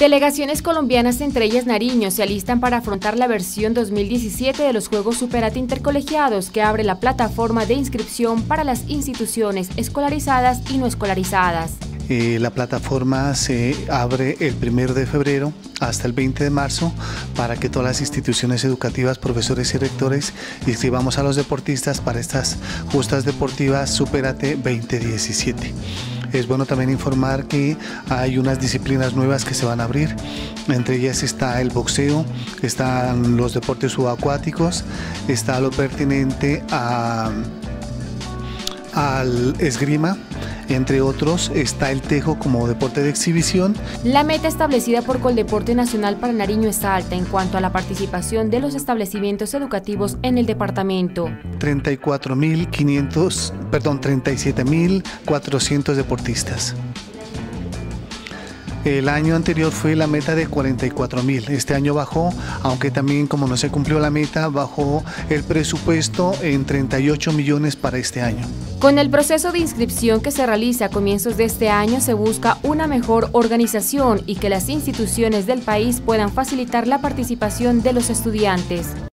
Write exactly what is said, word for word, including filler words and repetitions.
Delegaciones colombianas, entre ellas Nariño, se alistan para afrontar la versión dos mil diecisiete de los Juegos Superate Intercolegiados, que abre la plataforma de inscripción para las instituciones escolarizadas y no escolarizadas. Eh, la plataforma se abre el primero de febrero hasta el veinte de marzo para que todas las instituciones educativas, profesores y rectores inscribamos a los deportistas para estas justas deportivas Superate veinte diecisiete. Es bueno también informar que hay unas disciplinas nuevas que se van a abrir, entre ellas está el boxeo, están los deportes subacuáticos, está lo pertinente a, al esgrima, entre otros está el tejo como deporte de exhibición. La meta establecida por Coldeporte Nacional para Nariño está alta en cuanto a la participación de los establecimientos educativos en el departamento. treinta y cuatro mil quinientos, perdón, treinta y siete mil cuatrocientos deportistas. El año anterior fue la meta de cuarenta y cuatro mil, este año bajó, aunque también como no se cumplió la meta, bajó el presupuesto en treinta y ocho millones para este año. Con el proceso de inscripción que se realiza a comienzos de este año se busca una mejor organización y que las instituciones del país puedan facilitar la participación de los estudiantes.